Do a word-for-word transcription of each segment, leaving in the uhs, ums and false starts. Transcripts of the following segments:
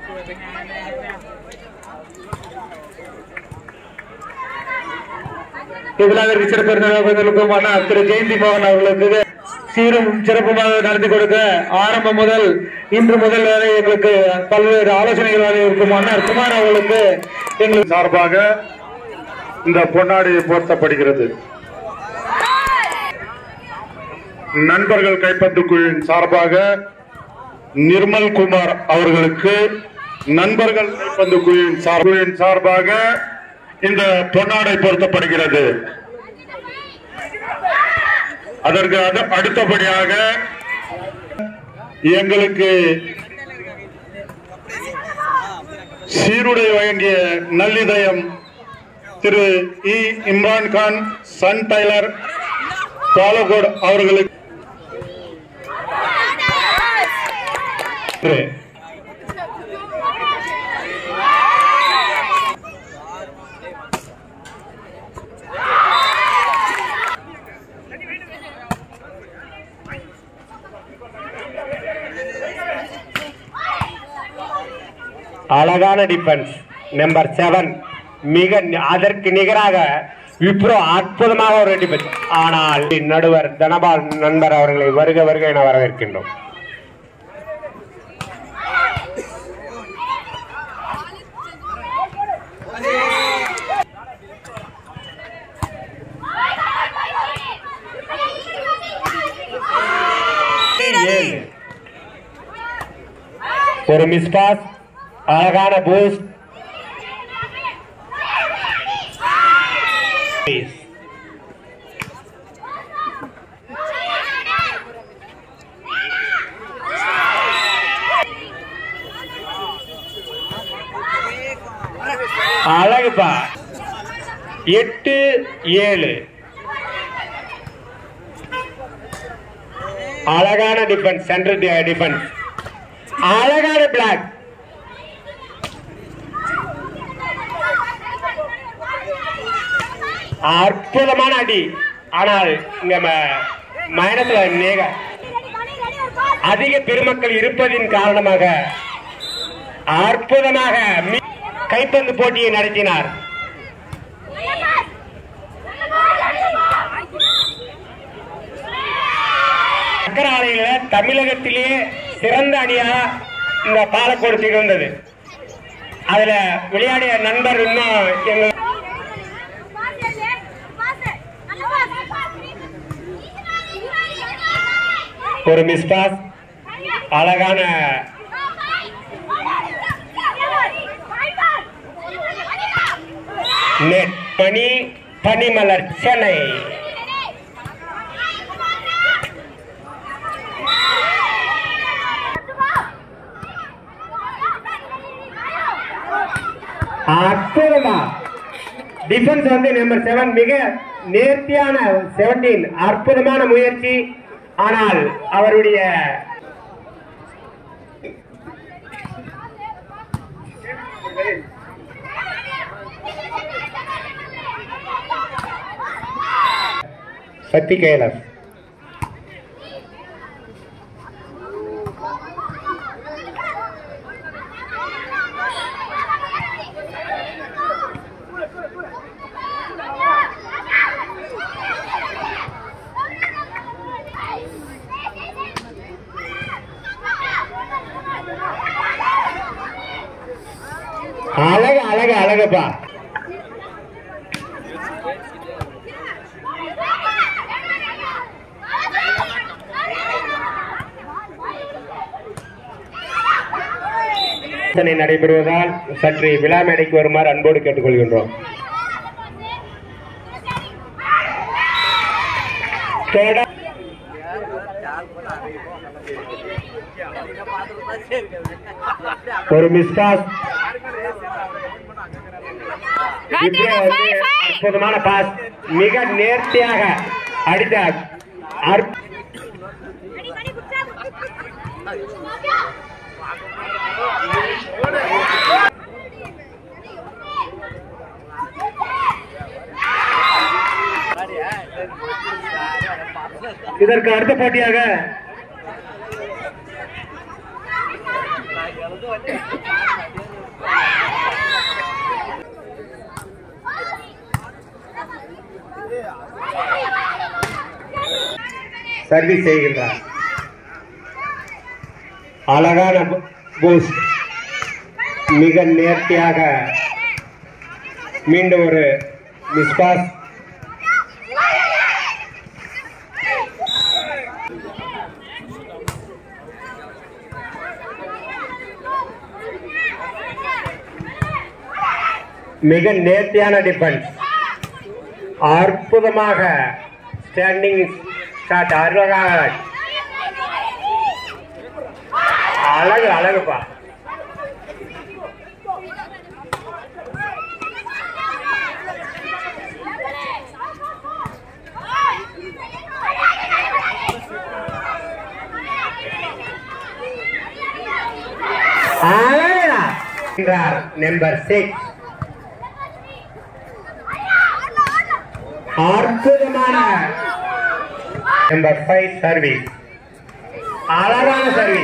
இவ்விழாவிற்கு சிறப்பு திரு ஜெயந்தி மோகன் அவர்களுக்கு சீரும் சிறப்புமாக நடத்தி கொடுக்க ஆரம்பம் முதல் இன்று முதல் வரை எங்களுக்கு பல்வேறு ஆலோசனைகள் இருக்கும் அண்ணர் குமார் அவர்களுக்கு எங்களுக்கு சார்பாக இந்த பொன்னாடி போர்த்தப்படுகிறது. நண்பர்கள் கைப்பந்து குழுவின் சார்பாக நிர்மல் குமார் அவர்களுக்கு நண்பர்கள் கைப்பந்து குழுவின் குழுவின் சார்பாக இந்த பொன்னாடை பொருத்தப்படுகிறது. அதற்கு அடுத்தபடியாக எங்களுக்கு சீருடை வழங்கிய நல்லிதயம் திரு இ இம்ரான்கான் சன் டைலர் பாலகோட் அவர்களுக்கு அழகான டிஃபென்ஸ் நம்பர் செவன் மிக அதற்கு நிகராக விப்ரோ அற்புதமாக ஒரு டிஃபென்ஸ். ஆனால் நடுவர் தனபால் நண்பர் அவர்களை வருக வருக என வரவேற்கின்றோம். ஒரு மிஸ் பாஸ், அழகான பூஸ்ட், அழகுப்பா. எட்டு ஏழு அழகான டிஃபென்ஸ், சென்டர் டிஃபென்ஸ், அழகான பிளாக், அற்புதமான அடி. ஆனால் இங்க மைனஸ்ல நேக அதிக பெருமக்கள் இருப்பதின் காரணமாக அற்புதமாக கைப்பந்து போட்டியை நடத்தினார். சக்கராலையில தமிழகத்திலேயே சிறந்த அணியா இந்த பாலக்கோடு திகழ்ந்தது. அதுல விளையாடிய நண்பர் இன்னும் எங்க ஒரு மிஸ் பாஸ், அழகான நெட். மணி பனிமலர் சென்னை. அற்புதமா டிஃபென்ஸ் வந்து நம்பர் செவன் மிக நேர்த்தியான செவன்டீன் அற்புதமான முயற்சி. ஆனால் அவருடைய சக்தி கைலாஸ் அழகு அழகு அழகுப்பா. நடைபெறுவதால் சற்று விழா மேடைக்கு வருமாறு அன்போடு கேட்டுக்கொள்கின்றோம். ஒரு மிஸ் பாஸ், அற்புதமான பாஸ், மிக நேர்த்தியாக அடித்தார். இதற்கு அடுத்த போட்டியாக சர்வீஸ் செய்கின்றார். அழகான பூஸ்ட், மிக நேர்த்தியாக மீண்டும் ஒரு மிஸ்பாஸ். மிக நேர்த்தியான டிஃபென்ஸ், அற்புதமாக ஸ்டாண்டிங் ஷாட், அழகாக அழகு அழகுப்பா. நம்பர் சிக்ஸ், அற்புதமான நம்பர் ஃபைவ் சர்வீஸ், அழகான சர்வீஸ்.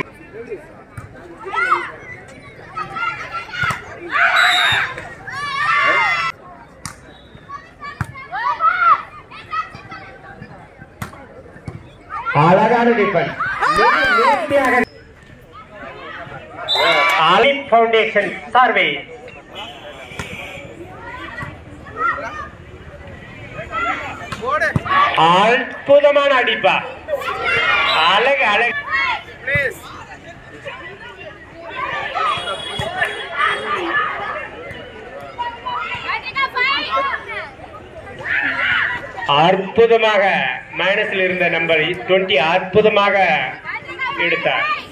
அழகான டிஃபென்ஸ், நேர்த்தியாக ஆலிப் ஃபவுண்டேஷன் சர்வீஸ். அற்புதமான அடிப்பா, அழகு அழகு. அற்புதமாக மைனஸில் இருந்த நம்பர் டுவெண்ட்டி அற்புதமாக எடுத்தார்.